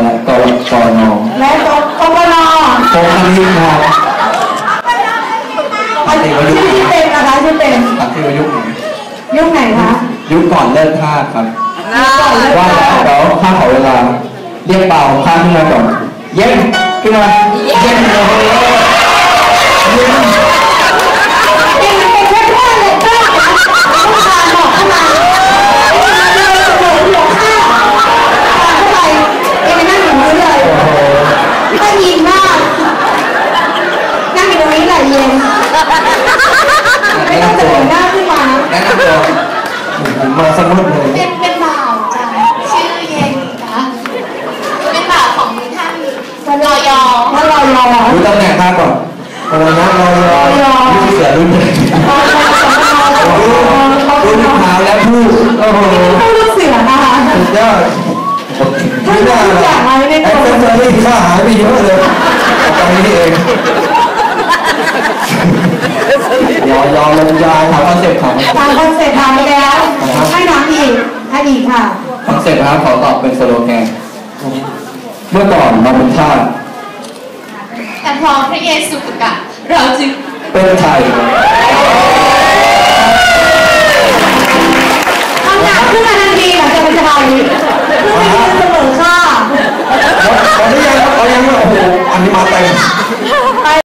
และกรกนและกปนโคคณิตครับชื่อที่เป็นนะคะชื่อเป็นที่ว่ายุคไหนคะยุคก่อนเลิกท่าครับว่าแล้วข้าขอเวลาเรียกเปล่าข้าขึ้นมาก่อนเย็นขึ้นมาเย็นเลยเป็นแค่พ่อเลยก็ต้องการบอกเข้ามาหัวข้าวเข้าไปเป็นนั่งอยู่นี้เลยก็ยินมากนั่งอยู่ตรงนี้แหละเย็นไม่ต้องเดินหน้าขึ้นมาแนะนำตัวผมมาสมุดเลยเป็นบ่าวจ้ะชื่อเย็นนะเป็นบ่าวของท่านรอยอรู้ตำแหน่งข้าก่อนอะไรนะรอยรุ่นเสือรุ่นใหญ่รุ่นเท้าและผู้โอ้โหรุ่นเสือนะคะสุดยอดไม่ได้หรอกไอ้เจ้าเรื่องข้าหายไปเยอะเลยตอนนี้เองยอลงยาถามคอนเซ็ปต์ของตามคอนเซ็ปต์ทำไปแล้วให้น้ำอีกให้อีกค่ะคอนเซ็ปต์ครับขอตอบเป็นสโลแกนเมื่อก่อนเราเป็นทาสแต่พอพระเยซูประกาศเราจึงเป็นไทยคำถามขึ้นมาทันทีหลังจากเป็นไทยเสมอค่ะตอนนี้ยังโอ้โหอันนี้มาเต็ม